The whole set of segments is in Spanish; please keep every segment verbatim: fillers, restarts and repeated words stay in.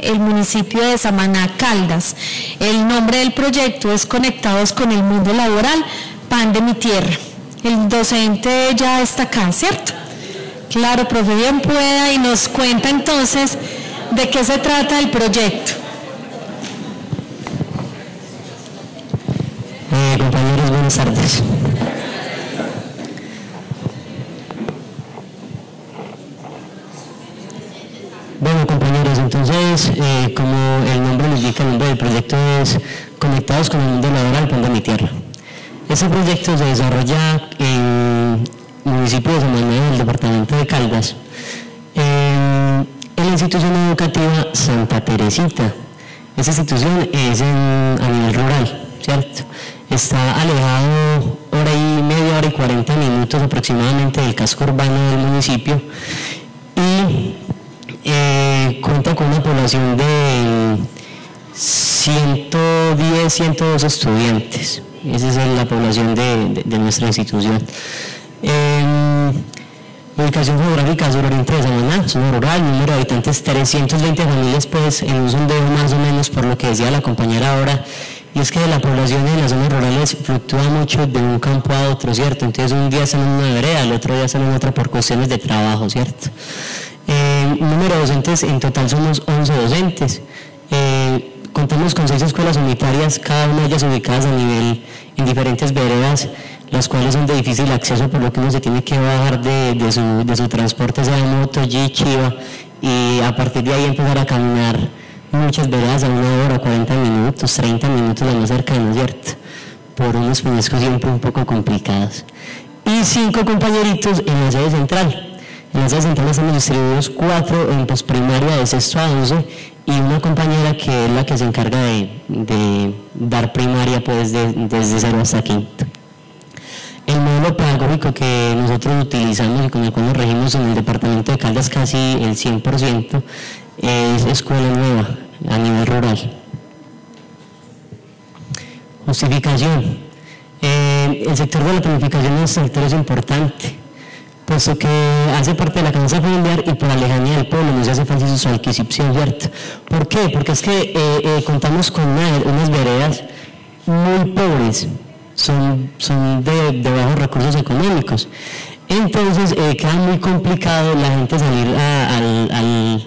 el municipio de Samaná, Caldas. El nombre del proyecto es Conectados con el Mundo Laboral, Pan de mi Tierra. El docente ya está acá, ¿cierto? Claro, profe, bien pueda, y nos cuenta entonces de qué se trata el proyecto. Eh, compañeros, buenas tardes. Bueno, compañeros, entonces, eh, como el nombre lo indica, el nombre del proyecto es Conectados con el Mundo Laboral, Pan de mi Tierra. Este proyecto se desarrolla en el municipio de Samaná, en el departamento de Caldas, en, en la institución educativa Santa Teresita. Esta institución es en, a nivel rural, ¿cierto? Está alejado hora y media, hora y cuarenta minutos aproximadamente del casco urbano del municipio y eh, cuenta con una población de ciento diez, ciento dos estudiantes. Esa es la población de, de, de nuestra institución. Eh, ubicación geográfica sur oriente de Samaná, zona rural, número de habitantes trescientas veinte familias, pues en un sondeo más o menos por lo que decía la compañera ahora. Y es que la población en las zonas rurales fluctúa mucho de un campo a otro, ¿cierto? Entonces un día están en una vereda, el otro día están en otra por cuestiones de trabajo, ¿cierto? Eh, número de docentes, en total somos once docentes. Eh, contamos con seis escuelas unitarias, cada una de ellas ubicadas a nivel, en diferentes veredas, las cuales son de difícil acceso, por lo que uno se tiene que bajar de, de, su, de su transporte, sea moto, jeep, chiva, y a partir de ahí empezar a caminar muchas veredas a una hora, cuarenta minutos, treinta minutos las más cercanas, ¿cierto? Por unos peñascos siempre un poco complicados. Y cinco compañeritos en la sede central. En la sede central estamos distribuidos cuatro en posprimaria de sexto a once y una compañera que es la que se encarga de, de dar primaria pues de, desde cero hasta quinto. El modelo pedagógico que nosotros utilizamos y con el cual nos regimos en el departamento de Caldas casi el cien por ciento es escuela nueva a nivel rural. Justificación. Eh, el sector de la planificación en el sector es importante, puesto que hace parte de la canasta familiar y por la lejanía del pueblo nos hace fácil su adquisición, ¿cierto? ¿Por qué? Porque es que eh, eh, contamos con una, unas veredas muy pobres, son, son de, de bajos recursos económicos. Entonces eh, queda muy complicado la gente salir a, al, al,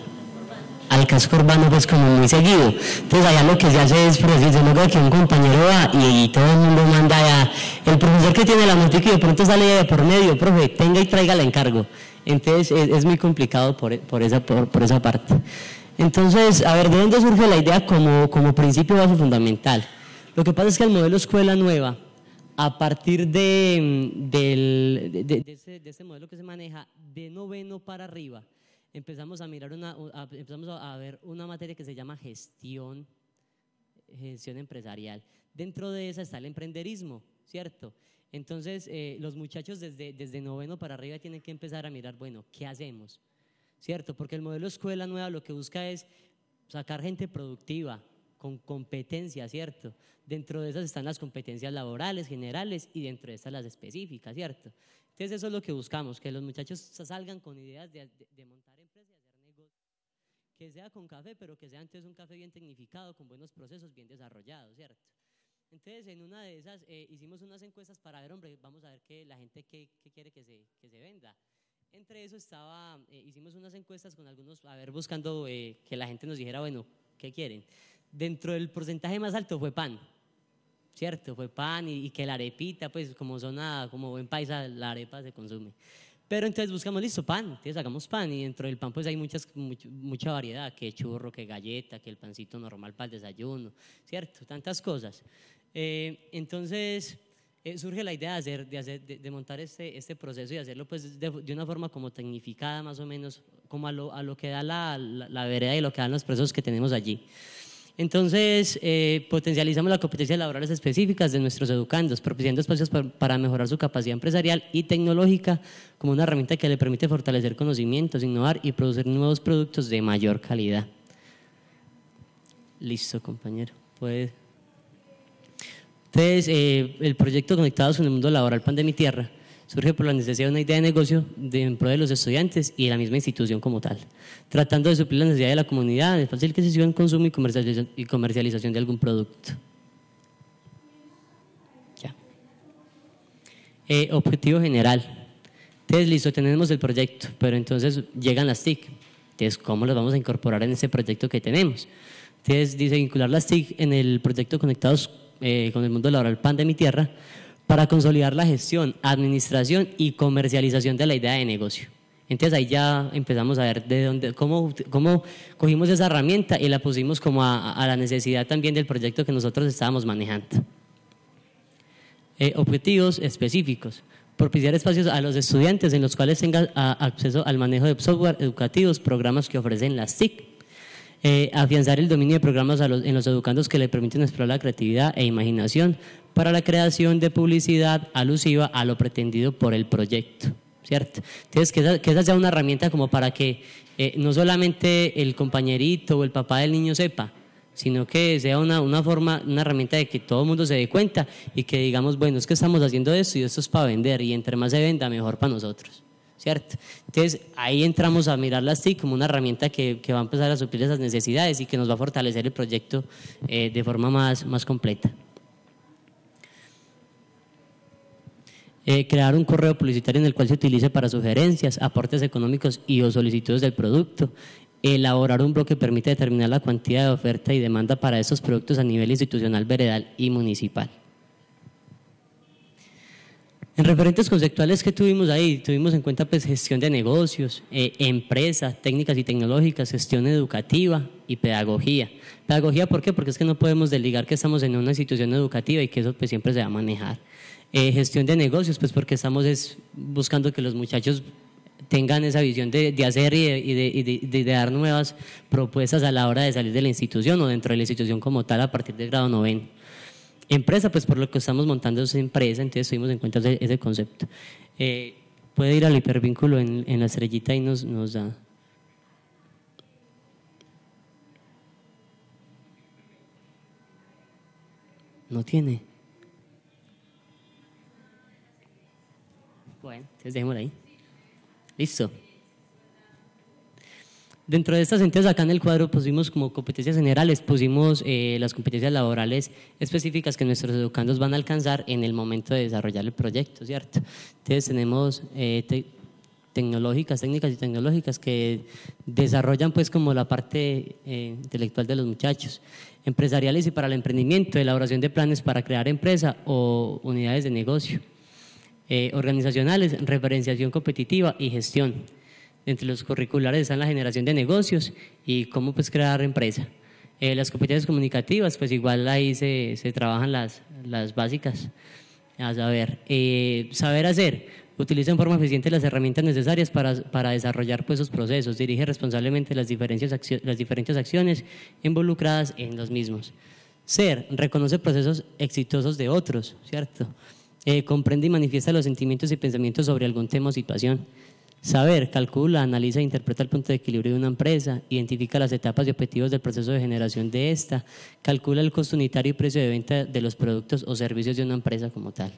al casco urbano pues como muy seguido. Entonces allá lo que se hace es, por decir, se logra que un compañero va y, y todo el mundo manda a el profesor que tiene la noticia y de pronto sale de por medio, profe, tenga y traiga el encargo. Entonces es, es muy complicado por, por, esa, por, por esa parte. Entonces, a ver, ¿de dónde surge la idea como, como principio base fundamental? Lo que pasa es que el modelo escuela nueva, a partir de, del, de, de, de, ese, de ese modelo que se maneja de noveno para arriba, empezamos a mirar una, a, empezamos a ver una materia que se llama gestión, gestión empresarial. Dentro de esa está el emprenderismo, ¿cierto? Entonces, eh, los muchachos desde, desde noveno para arriba tienen que empezar a mirar, bueno, ¿qué hacemos? ¿Cierto? Porque el modelo escuela nueva lo que busca es sacar gente productiva, con competencias, ¿cierto? Dentro de esas están las competencias laborales, generales, y dentro de estas las específicas, ¿cierto? Entonces eso es lo que buscamos, que los muchachos salgan con ideas de, de, de montar empresas y hacer negocios, que sea con café, pero que sea entonces un café bien tecnificado, con buenos procesos, bien desarrollados, ¿cierto? Entonces en una de esas eh, hicimos unas encuestas para ver, hombre, vamos a ver que la gente qué, qué quiere que se, que se venda. Entre eso estaba, eh, hicimos unas encuestas con algunos, a ver, buscando eh, que la gente nos dijera, bueno, ¿qué quieren? Dentro del porcentaje más alto fue pan, ¿cierto? Fue pan y, y que la arepita, pues como zona, como buen paisa, la arepa se consume. Pero entonces buscamos, listo, pan, entonces hagamos pan y dentro del pan pues hay muchas, much, mucha variedad, que churro, que galleta, que el pancito normal para el desayuno, ¿cierto? Tantas cosas. Eh, entonces eh, surge la idea de, hacer, de, hacer, de, de montar este, este proceso y hacerlo pues de, de una forma como tecnificada más o menos, como a lo, a lo que da la, la, la vereda y lo que dan los procesos que tenemos allí. Entonces, eh, potencializamos las competencias laborales específicas de nuestros educandos, propiciando espacios para, para mejorar su capacidad empresarial y tecnológica como una herramienta que le permite fortalecer conocimientos, innovar y producir nuevos productos de mayor calidad. Listo, compañero. Pues, entonces, eh, el proyecto Conectados con el Mundo Laboral, Pan de mi Tierra, Surge por la necesidad de una idea de negocio de, en pro de los estudiantes y de la misma institución como tal, tratando de suplir la necesidad de la comunidad, de fácil adquisición, consumo y comercialización, y comercialización de algún producto. Ya. Eh, objetivo general. Entonces, listo, tenemos el proyecto, pero entonces llegan las T I C. Entonces, ¿cómo las vamos a incorporar en ese proyecto que tenemos? Entonces, dice vincular las T I C en el proyecto Conectados eh, con el Mundo Laboral Pan de mi Tierra para consolidar la gestión, administración y comercialización de la idea de negocio. Entonces, ahí ya empezamos a ver de dónde, cómo, cómo cogimos esa herramienta y la pusimos como a, a la necesidad también del proyecto que nosotros estábamos manejando. Eh, objetivos específicos. Propiciar espacios a los estudiantes en los cuales tengan acceso al manejo de software educativos, programas que ofrecen las T I C. Eh, afianzar el dominio de programas a los, en los educandos que le permiten explorar la creatividad e imaginación para la creación de publicidad alusiva a lo pretendido por el proyecto, ¿cierto? Entonces, que esa, que esa sea una herramienta como para que eh, no solamente el compañerito o el papá del niño sepa, sino que sea una, una forma, una herramienta de que todo el mundo se dé cuenta y que digamos, bueno, es que estamos haciendo esto y esto es para vender y entre más se venda, mejor para nosotros, ¿cierto? Entonces, ahí entramos a mirar las T I C como una herramienta que, que va a empezar a suplir esas necesidades y que nos va a fortalecer el proyecto eh, de forma más, más completa. Eh, crear un correo publicitario en el cual se utilice para sugerencias, aportes económicos y o solicitudes del producto. Elaborar un bloque que permite determinar la cuantía de oferta y demanda para estos productos a nivel institucional, veredal y municipal. En referentes conceptuales que tuvimos ahí, tuvimos en cuenta pues, gestión de negocios, eh, empresas, técnicas y tecnológicas, gestión educativa y pedagogía. Pedagogía, ¿por qué? Porque es que no podemos desligar que estamos en una institución educativa y que eso pues, siempre se va a manejar. Eh, gestión de negocios, pues porque estamos es, buscando que los muchachos tengan esa visión de, de hacer y, de, y, de, y de, de dar nuevas propuestas a la hora de salir de la institución o dentro de la institución como tal a partir del grado noveno. Empresa, pues por lo que estamos montando esa empresa, entonces tuvimos en cuenta ese, ese concepto. Eh, puede ir al hipervínculo en, en la estrellita y nos, nos da. No tiene. Bueno, entonces dejémoslo ahí. Listo. Dentro de estas entidades, acá en el cuadro pusimos como competencias generales, pusimos eh, las competencias laborales específicas que nuestros educandos van a alcanzar en el momento de desarrollar el proyecto, ¿cierto? Entonces tenemos eh, te tecnológicas, técnicas y tecnológicas que desarrollan pues como la parte eh, intelectual de los muchachos. Empresariales y para el emprendimiento, elaboración de planes para crear empresa o unidades de negocio. Eh, organizacionales, referenciación competitiva y gestión. Entre los curriculares están la generación de negocios y cómo pues crear empresa. Eh, las competencias comunicativas, pues igual ahí se, se trabajan las, las básicas. A saber, eh, saber hacer, utiliza en forma eficiente las herramientas necesarias para, para desarrollar pues esos procesos, dirige responsablemente las diferentes, accio las diferentes acciones involucradas en los mismos. Ser, reconoce procesos exitosos de otros, ¿cierto? Eh, comprende y manifiesta los sentimientos y pensamientos sobre algún tema o situación. Saber, calcula, analiza e interpreta el punto de equilibrio de una empresa, identifica las etapas y objetivos del proceso de generación de esta, calcula el costo unitario y precio de venta de los productos o servicios de una empresa como tal.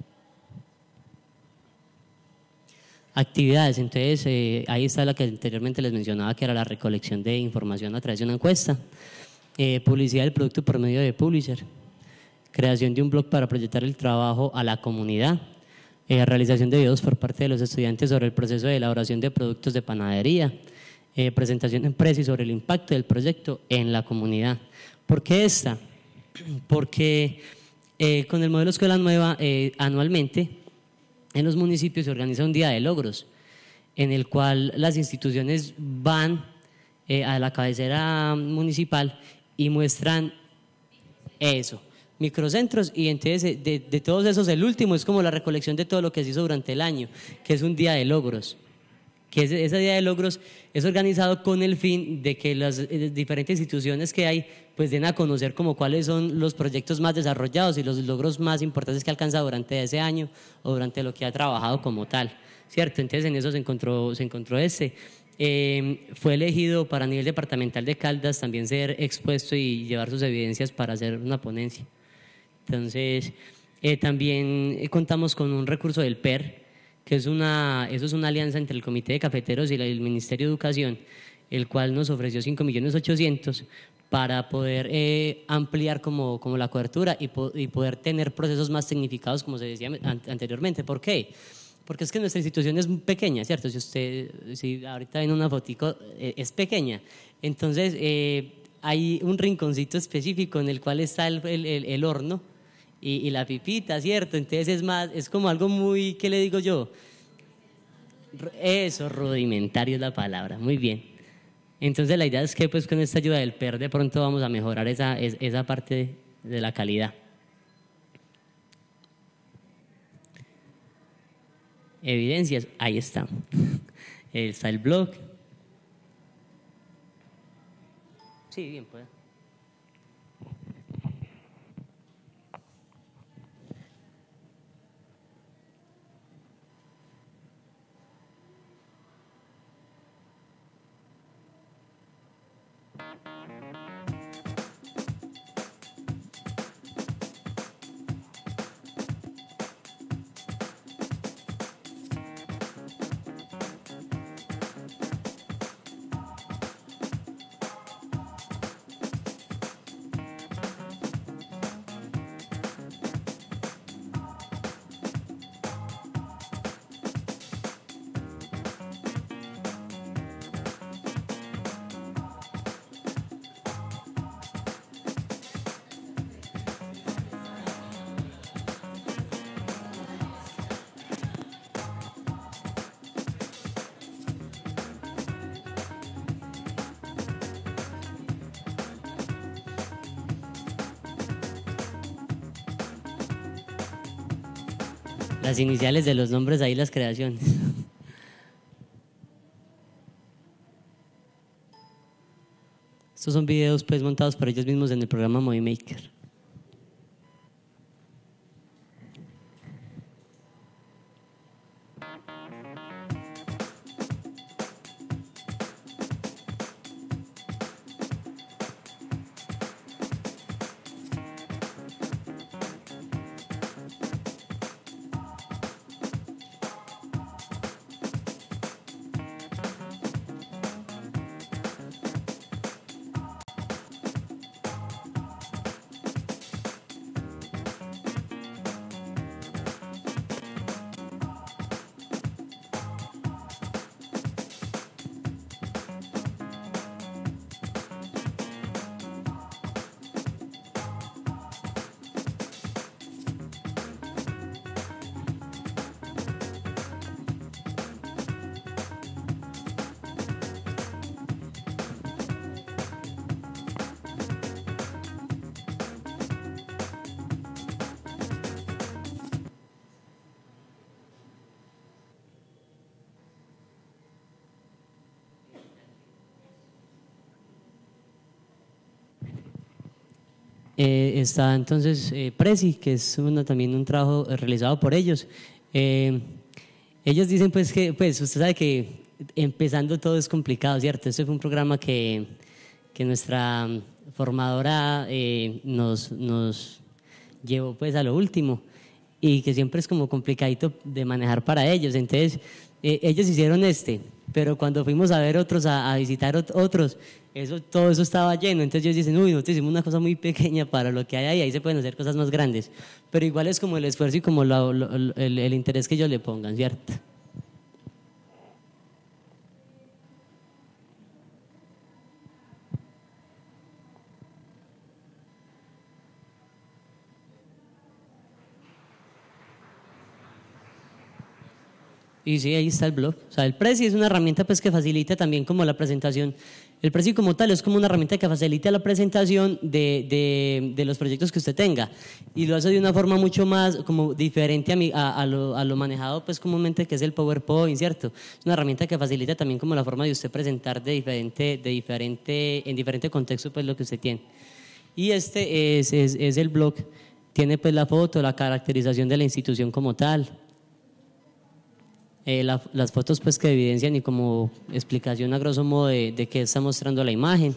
Actividades, entonces eh, ahí está la que anteriormente les mencionaba, que era la recolección de información a través de una encuesta, eh, publicidad del producto por medio de Publisher, creación de un blog para proyectar el trabajo a la comunidad, Eh, realización de videos por parte de los estudiantes sobre el proceso de elaboración de productos de panadería, eh, presentación en empresa y sobre el impacto del proyecto en la comunidad. ¿Por qué esta? Porque eh, con el modelo Escuela Nueva eh, anualmente en los municipios se organiza un día de logros en el cual las instituciones van eh, a la cabecera municipal y muestran eso. Microcentros, y entonces de, de todos esos el último es como la recolección de todo lo que se hizo durante el año, que es un día de logros, que ese, ese día de logros es organizado con el fin de que las eh, diferentes instituciones que hay pues den a conocer como cuáles son los proyectos más desarrollados y los logros más importantes que ha alcanzado durante ese año o durante lo que ha trabajado como tal, ¿cierto? Entonces en eso se encontró, se encontró ese. Eh, fue elegido para nivel departamental de Caldas también ser expuesto y llevar sus evidencias para hacer una ponencia. Entonces, eh, también contamos con un recurso del P E R, que es una, eso es una alianza entre el Comité de Cafeteros y el Ministerio de Educación, el cual nos ofreció cinco millones ochocientos para poder eh, ampliar como, como la cobertura y, po y poder tener procesos más tecnificados, como se decía an anteriormente. ¿Por qué? Porque es que nuestra institución es pequeña, ¿cierto? Si usted, si ahorita ven una fotico, eh, es pequeña. Entonces, eh, hay un rinconcito específico en el cual está el, el, el, el horno y, y la pipita, ¿cierto? Entonces es más, es como algo muy, ¿qué le digo yo? Eso, rudimentario es la palabra, muy bien. Entonces la idea es que pues con esta ayuda del P E R de pronto vamos a mejorar esa, esa parte de, de la calidad. Evidencias, ahí está. Está el blog. Sí, bien, pues. Las iniciales de los nombres, ahí las creaciones. Estos son videos pues montados por ellos mismos en el programa Movie Maker. Eh, está entonces eh, Prezi, que es una, también un trabajo realizado por ellos. Eh, ellos dicen pues que, pues usted sabe que empezando todo es complicado, ¿cierto? Este fue un programa que, que nuestra formadora eh, nos, nos llevó pues a lo último y que siempre es como complicadito de manejar para ellos. Entonces eh, ellos hicieron este, pero cuando fuimos a ver otros, a, a visitar ot otros, eso, todo eso estaba lleno. Entonces ellos dicen, uy, nosotros hicimos una cosa muy pequeña para lo que hay ahí, ahí se pueden hacer cosas más grandes. Pero igual es como el esfuerzo y como lo, lo, el, el interés que ellos le pongan, ¿cierto? Y sí, ahí está el blog. O sea, el Prezi es una herramienta pues, que facilita también como la presentación. El Prezi como tal es como una herramienta que facilita la presentación de, de, de los proyectos que usted tenga. Y lo hace de una forma mucho más como diferente a, mi, a, a, lo, a lo manejado pues comúnmente que es el PowerPoint, ¿cierto? Es una herramienta que facilita también como la forma de usted presentar de diferente, de diferente, en diferente contexto pues lo que usted tiene. Y este es, es, es el blog. Tiene pues la foto, la caracterización de la institución como tal. Eh, la, las fotos pues que evidencian y como explicación a grosso modo de, de qué está mostrando la imagen.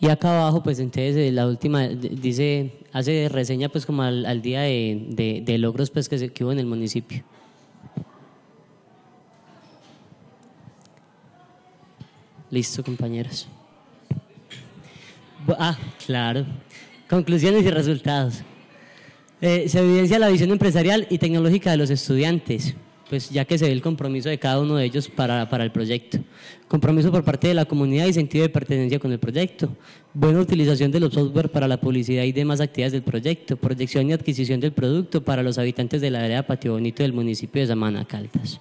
Y acá abajo, pues entonces eh, la última dice, hace reseña pues como al, al día de, de, de logros pues que, se, que hubo en el municipio. Listo, compañeros. Ah, claro. Conclusiones y resultados. Eh, se evidencia la visión empresarial y tecnológica de los estudiantes, pues ya que se ve el compromiso de cada uno de ellos para, para el proyecto. Compromiso por parte de la comunidad y sentido de pertenencia con el proyecto. Buena utilización de los software para la publicidad y demás actividades del proyecto. Proyección y adquisición del producto para los habitantes de la vereda Patio Bonito del municipio de Samaná, Caldas.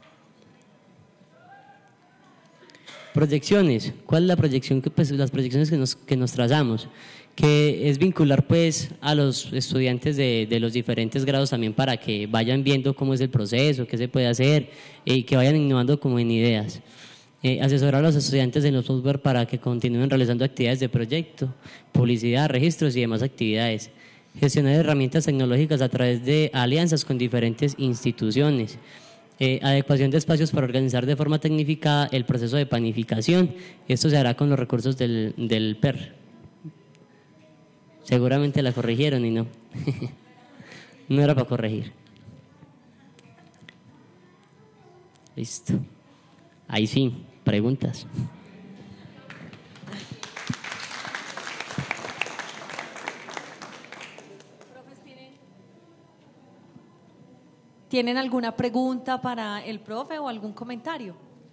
Proyecciones. ¿Cuál es la proyección? Que, pues, las proyecciones que nos, que nos trazamos, que es vincular pues a los estudiantes de, de los diferentes grados también para que vayan viendo cómo es el proceso, qué se puede hacer y que vayan innovando como en ideas. Eh, asesorar a los estudiantes en los software para que continúen realizando actividades de proyecto, publicidad, registros y demás actividades. Gestionar herramientas tecnológicas a través de alianzas con diferentes instituciones. Eh, adecuación de espacios para organizar de forma tecnificada el proceso de panificación. Esto se hará con los recursos del, del P E R. Seguramente la corrigieron y no. No era para corregir. Listo. Ahí sí, preguntas. ¿Tienen alguna pregunta para el profe o algún comentario?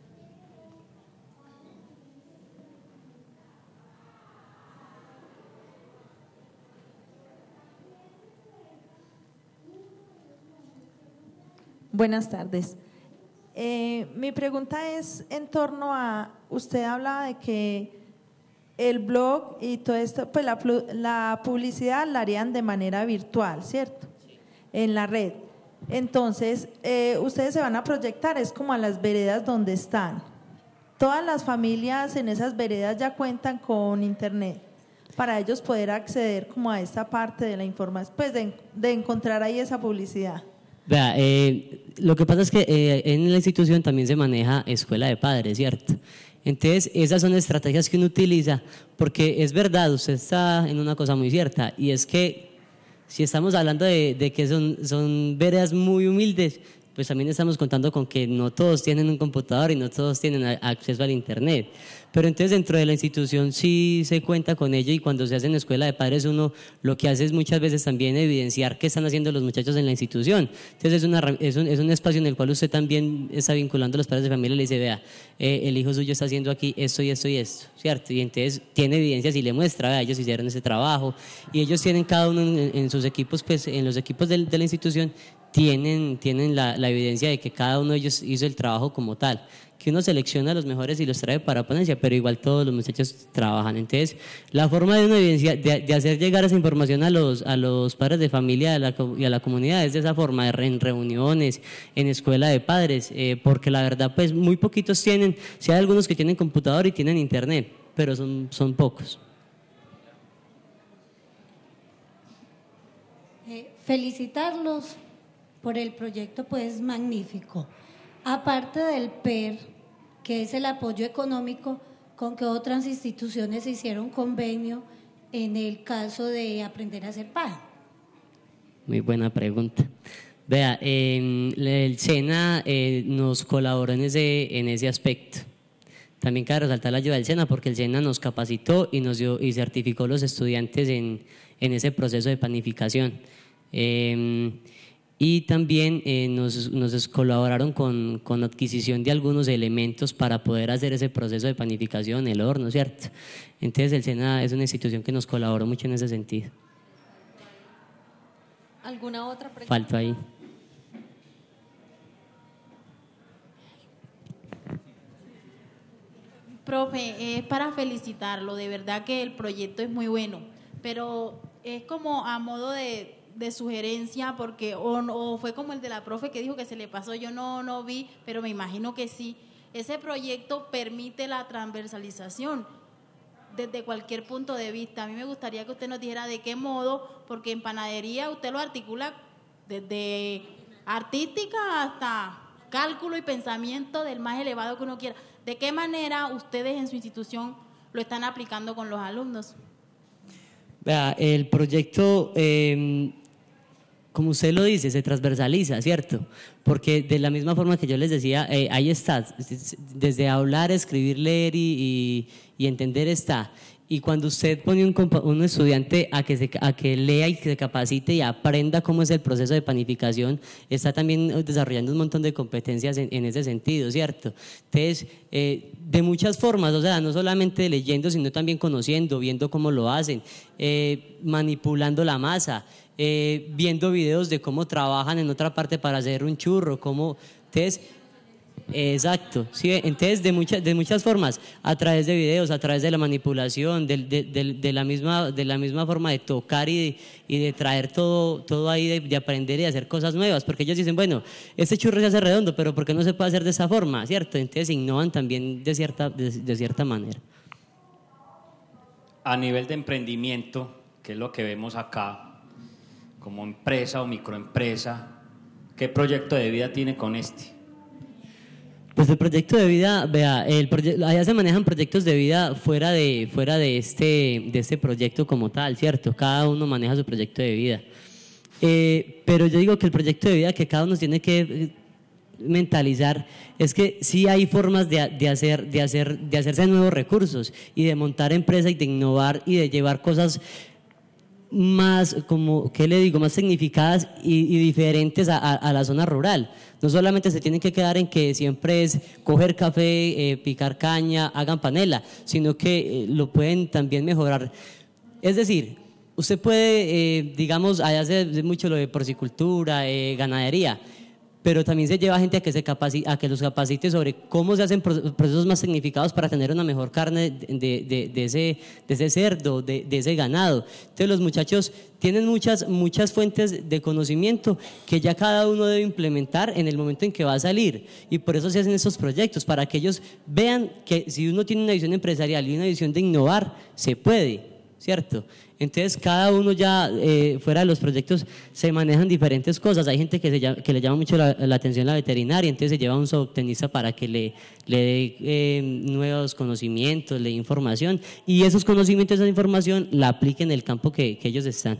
Buenas tardes. Eh, mi pregunta es en torno a, usted hablaba de que el blog y todo esto, pues la, la publicidad la harían de manera virtual, ¿cierto? En la red. Entonces, eh, ustedes se van a proyectar, es como a las veredas donde están. Todas las familias en esas veredas ya cuentan con internet para ellos poder acceder como a esta parte de la información, pues de, de encontrar ahí esa publicidad. Vea, eh, lo que pasa es que eh, en la institución también se maneja escuela de padres, ¿cierto? Entonces, esas son estrategias que uno utiliza, porque es verdad, usted está en una cosa muy cierta, y es que si estamos hablando de, de que son, son veredas muy humildes, pues también estamos contando con que no todos tienen un computador y no todos tienen acceso al internet. Pero entonces dentro de la institución sí se cuenta con ello, y cuando se hace en escuela de padres uno lo que hace es muchas veces también evidenciar qué están haciendo los muchachos en la institución. Entonces es, una, es, un, es un espacio en el cual usted también está vinculando a los padres de familia y le dice, vea, eh, el hijo suyo está haciendo aquí esto y esto y esto, ¿cierto? Y entonces tiene evidencias y le muestra, vea, ellos hicieron ese trabajo, y ellos tienen cada uno en, en sus equipos, pues en los equipos de, de la institución tienen, tienen la, la evidencia de que cada uno de ellos hizo el trabajo como tal, que uno selecciona a los mejores y los trae para ponencia, pero igual todos los muchachos trabajan. Entonces, la forma de una evidencia, de, de hacer llegar esa información a los, a los padres de familia a la, y a la comunidad es de esa forma, en reuniones, en escuela de padres, eh, porque la verdad, pues muy poquitos tienen, si hay algunos que tienen computador y tienen internet, pero son, son pocos. Eh, felicitarlos por el proyecto, pues magnífico. Aparte del P E R, que es el apoyo económico, ¿con qué otras instituciones se hicieron convenio en el caso de aprender a hacer pan? Muy buena pregunta. Vea, eh, el SENA eh, nos colaboró en ese, en ese aspecto. También cabe resaltar la ayuda del SENA, porque el SENA nos capacitó y nos dio y certificó a los estudiantes en, en ese proceso de panificación. Eh, Y también eh, nos, nos colaboraron con, con adquisición de algunos elementos para poder hacer ese proceso de panificación, el horno, ¿cierto? Entonces el SENA es una institución que nos colaboró mucho en ese sentido. ¿Alguna otra pregunta? Falto ahí. Profe, es para felicitarlo, de verdad que el proyecto es muy bueno, pero es como a modo de... de sugerencia, porque o, o fue como el de la profe que dijo que se le pasó, yo no, no vi, pero me imagino que sí. Ese proyecto permite la transversalización desde cualquier punto de vista. A mí me gustaría que usted nos dijera de qué modo, porque en panadería usted lo articula desde artística hasta cálculo y pensamiento del más elevado que uno quiera. ¿De qué manera ustedes en su institución lo están aplicando con los alumnos. Vea, el proyecto, eh, como usted lo dice, se transversaliza, ¿cierto? Porque de la misma forma que yo les decía, eh, ahí está, desde hablar, escribir, leer y, y, y entender está. Y cuando usted pone un, un estudiante a que, se, a que lea y que se capacite y aprenda cómo es el proceso de panificación, está también desarrollando un montón de competencias en, en ese sentido, ¿cierto? Entonces, eh, de muchas formas, o sea, no solamente leyendo, sino también conociendo, viendo cómo lo hacen, eh, manipulando la masa, eh, viendo videos de cómo trabajan en otra parte para hacer un churro, cómo… Entonces, exacto, sí, entonces de muchas de muchas formas, a través de videos, a través de la manipulación, de, de, de, de la misma de la misma forma de tocar y de, y de traer todo todo ahí, de, de aprender y de hacer cosas nuevas, porque ellos dicen, bueno, este churro se hace redondo, pero ¿por qué no se puede hacer de esa forma? ¿Cierto? Entonces innovan también de cierta de, de cierta manera. A nivel de emprendimiento, que es lo que vemos acá, como empresa o microempresa, ¿qué proyecto de vida tiene con este? Pues el proyecto de vida, vea, el proye- allá se manejan proyectos de vida fuera de fuera de este de este proyecto como tal, ¿cierto? Cada uno maneja su proyecto de vida. Eh, pero yo digo que el proyecto de vida que cada uno tiene que mentalizar es que sí hay formas de, de hacer de hacer de hacerse nuevos recursos y de montar empresa y de innovar y de llevar cosas más, como, ¿qué le digo?, más significadas y, y diferentes a, a, a la zona rural. No solamente se tienen que quedar en que siempre es coger café, eh, picar caña, hagan panela, sino que eh, lo pueden también mejorar. Es decir, usted puede, eh, digamos, allá se hace mucho lo de porcicultura, eh, ganadería, pero también se lleva gente a que, se capacite, a que los capacite sobre cómo se hacen procesos más significados para tener una mejor carne de, de, de, ese, de ese cerdo, de, de ese ganado. Entonces los muchachos tienen muchas, muchas fuentes de conocimiento que ya cada uno debe implementar en el momento en que va a salir, y por eso se hacen estos proyectos, para que ellos vean que si uno tiene una visión empresarial y una visión de innovar, se puede, ¿cierto? Entonces cada uno ya eh, fuera de los proyectos se manejan diferentes cosas. Hay gente que, se llama, que le llama mucho la, la atención la veterinaria, entonces se lleva a un zootecnista para que le, le dé eh, nuevos conocimientos, le dé información, y esos conocimientos, esa información la apliquen en el campo que, que ellos están.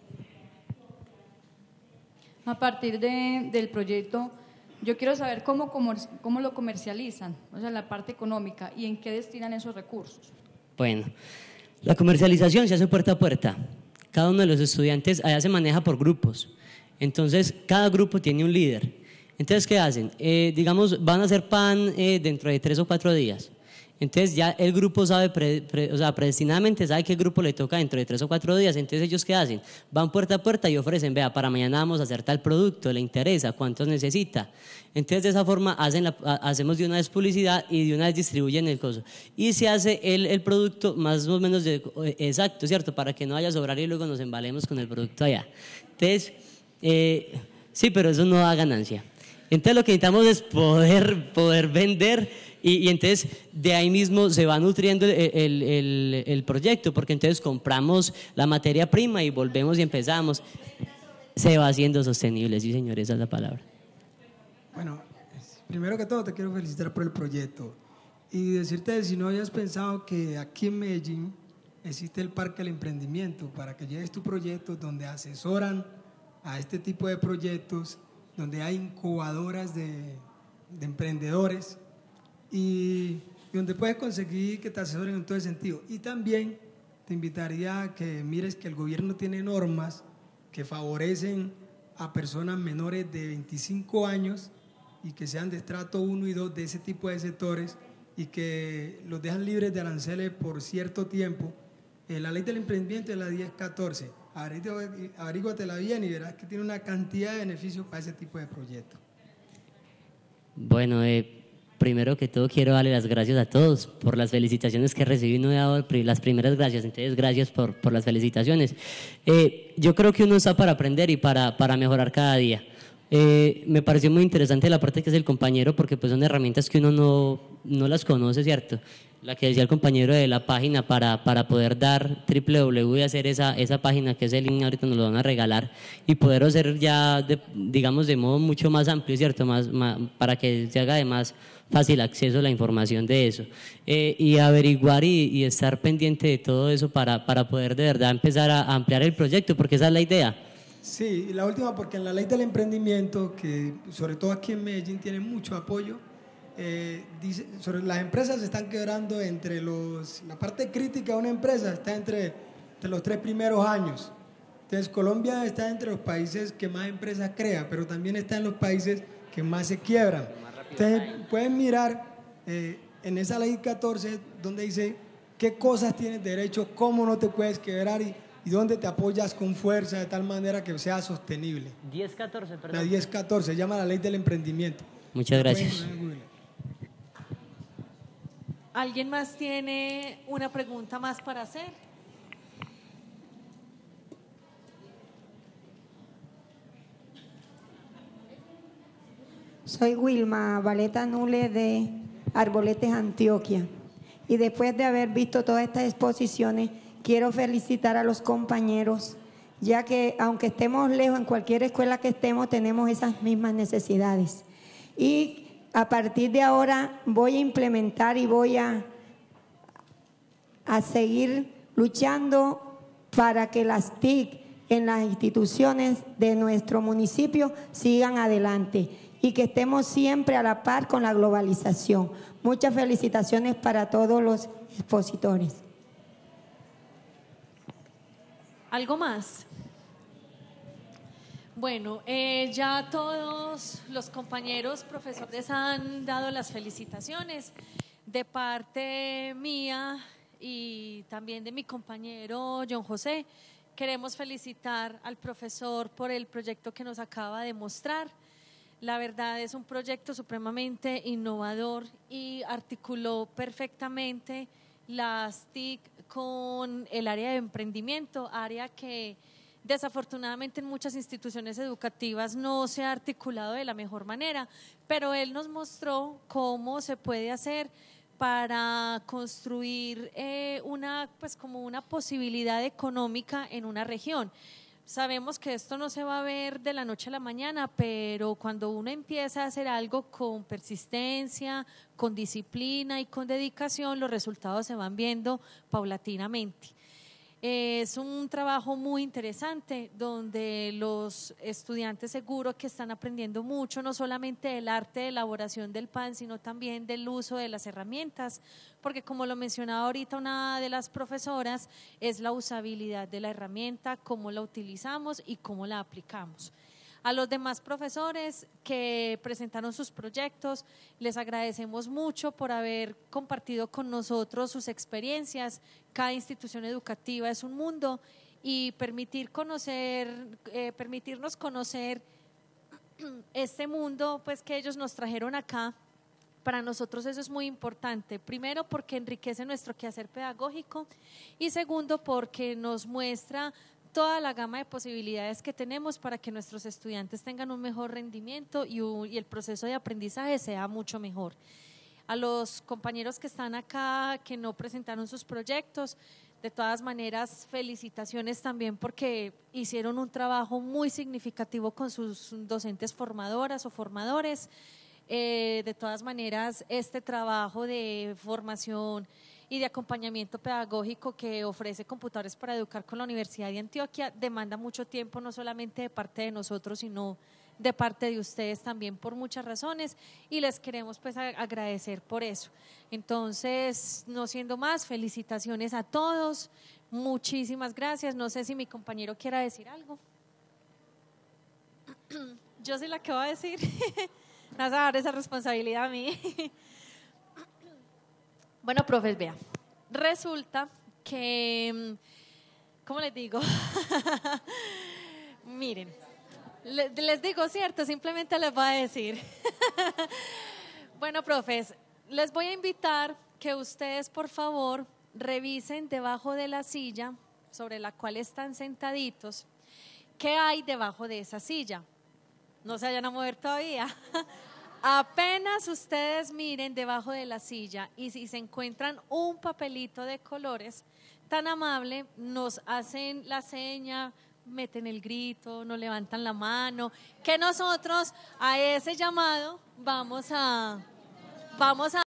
A partir de, del proyecto, yo quiero saber cómo, cómo, cómo lo comercializan, o sea, la parte económica, y en qué destinan esos recursos. Bueno, la comercialización se hace puerta a puerta. Cada uno de los estudiantes allá se maneja por grupos. Entonces, cada grupo tiene un líder. Entonces, ¿qué hacen? Eh, digamos, van a hacer pan eh, dentro de tres o cuatro días. Entonces, ya el grupo sabe, pre, pre, o sea, predestinadamente sabe qué grupo le toca dentro de tres o cuatro días. Entonces, ¿ellos qué hacen? Van puerta a puerta y ofrecen, vea, para mañana vamos a hacer tal producto, ¿le interesa? ¿Cuántos necesita? Entonces, de esa forma hacen la, hacemos de una vez publicidad y de una vez distribuyen el coso. Y se hace el, el producto más o menos de, exacto, ¿cierto? Para que no vaya a sobrar y luego nos embalemos con el producto allá. Entonces, eh, sí, pero eso no da ganancia. Entonces, lo que necesitamos es poder, poder vender. Y, y entonces de ahí mismo se va nutriendo el, el, el, el proyecto, porque entonces compramos la materia prima y volvemos y empezamos. Se va haciendo sostenible, sí señor, esa es la palabra. Bueno, primero que todo te quiero felicitar por el proyecto y decirte, si no habías pensado que aquí en Medellín existe el Parque del Emprendimiento, para que lleves tu proyecto donde asesoran a este tipo de proyectos, donde hay incubadoras de, de emprendedores, y donde puedes conseguir que te asesoren en todo ese sentido. Y también te invitaría a que mires que el gobierno tiene normas que favorecen a personas menores de veinticinco años y que sean de estrato uno y dos de ese tipo de sectores, y que los dejan libres de aranceles por cierto tiempo. Eh, la ley del emprendimiento es la diez catorce. Averíguatela bien y verás que tiene una cantidad de beneficios para ese tipo de proyectos. Bueno, eh primero que todo quiero darle las gracias a todos por las felicitaciones que recibí. No he dado las primeras gracias, entonces gracias por, por las felicitaciones. Eh, yo creo que uno está para aprender y para, para mejorar cada día. Eh, me pareció muy interesante la parte que es el compañero, porque pues son herramientas que uno no, no las conoce, ¿cierto? La que decía el compañero de la página para, para poder dar doble u doble u doble u y hacer esa, esa página, que es el link, ahorita nos lo van a regalar, y poder hacer ya, de, digamos, de modo mucho más amplio, ¿cierto? Más, más, para que se haga de más fácil acceso a la información de eso. Eh, y averiguar y, y estar pendiente de todo eso para, para poder de verdad empezar a, a ampliar el proyecto, porque esa es la idea. Sí, y la última, porque en la ley del emprendimiento, que sobre todo aquí en Medellín tiene mucho apoyo, eh, dice, sobre las empresas se están quebrando entre los, la parte crítica de una empresa está entre, entre los tres primeros años. Entonces Colombia está entre los países que más empresas crea, pero también está en los países que más se quiebran. Entonces pueden mirar eh, en esa ley catorce donde dice qué cosas tienes derecho, cómo no te puedes quebrar y y dónde te apoyas con fuerza de tal manera que sea sostenible. diez catorce, perdón. La diez catorce, se llama la ley del emprendimiento. Muchas gracias. ¿Alguien más tiene una pregunta más para hacer? Soy Wilma Valeta Nule de Arboletes, Antioquia. Y después de haber visto todas estas exposiciones, quiero felicitar a los compañeros, ya que aunque estemos lejos, en cualquier escuela que estemos, tenemos esas mismas necesidades. Y a partir de ahora voy a implementar y voy a, a seguir luchando para que las T I C en las instituciones de nuestro municipio sigan adelante y que estemos siempre a la par con la globalización. Muchas felicitaciones para todos los expositores. ¿Algo más? Bueno, eh, ya todos los compañeros profesores han dado las felicitaciones. De parte mía y también de mi compañero John José, queremos felicitar al profesor por el proyecto que nos acaba de mostrar. La verdad es un proyecto supremamente innovador y articuló perfectamente las T I C con el área de emprendimiento, área que desafortunadamente en muchas instituciones educativas no se ha articulado de la mejor manera, pero él nos mostró cómo se puede hacer para construir eh, una, pues como una posibilidad económica en una región. Sabemos que esto no se va a ver de la noche a la mañana, pero cuando uno empieza a hacer algo con persistencia, con disciplina y con dedicación, los resultados se van viendo paulatinamente. Es un trabajo muy interesante donde los estudiantes seguro que están aprendiendo mucho, no solamente del arte de elaboración del pan, sino también del uso de las herramientas, porque como lo mencionaba ahorita una de las profesoras, es la usabilidad de la herramienta, cómo la utilizamos y cómo la aplicamos. A los demás profesores que presentaron sus proyectos, les agradecemos mucho por haber compartido con nosotros sus experiencias. Cada institución educativa es un mundo y permitir conocer, eh, permitirnos conocer este mundo pues, que ellos nos trajeron acá, para nosotros eso es muy importante. Primero, porque enriquece nuestro quehacer pedagógico y segundo, porque nos muestra toda la gama de posibilidades que tenemos para que nuestros estudiantes tengan un mejor rendimiento y, un, y el proceso de aprendizaje sea mucho mejor. A los compañeros que están acá, que no presentaron sus proyectos, de todas maneras, felicitaciones también porque hicieron un trabajo muy significativo con sus docentes formadoras o formadores. Eh, de todas maneras, este trabajo de formación y de acompañamiento pedagógico que ofrece Computadores para Educar con la Universidad de Antioquia demanda mucho tiempo, no solamente de parte de nosotros, sino de parte de ustedes también por muchas razones y les queremos pues agradecer por eso. Entonces, no siendo más, felicitaciones a todos, muchísimas gracias. No sé si mi compañero quiera decir algo. Yo soy la que voy a decir, vas a dar esa responsabilidad a mí. Bueno, profes, vea, resulta que, ¿cómo les digo? Miren, les, les digo, cierto, simplemente les voy a decir. Bueno, profes, les voy a invitar que ustedes, por favor, revisen debajo de la silla sobre la cual están sentaditos, ¿qué hay debajo de esa silla? no se vayan a mover todavía. Apenas ustedes miren debajo de la silla y si se encuentran un papelito de colores, tan amable, nos hacen la seña, meten el grito, nos levantan la mano, que nosotros a ese llamado vamos a, vamos a